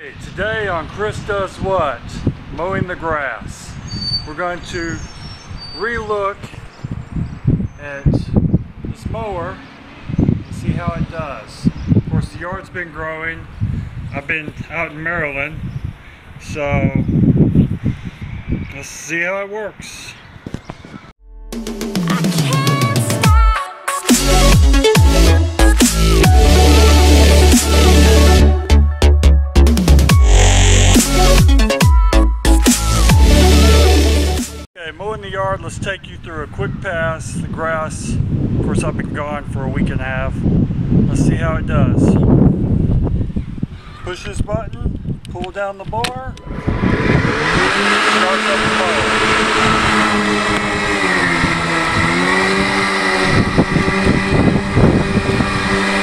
Hey, today on Chris Does What? Mowing the grass. We're going to re-look at this mower and see how it does. Of course, the yard's been growing. I've been out in Maryland, so let's see how it works. Mowing the yard, let's take you through a quick pass. The grass, of course, I've been gone for a week and a half. Let's see how it does. Push this button, pull down the bar, starts up the mower.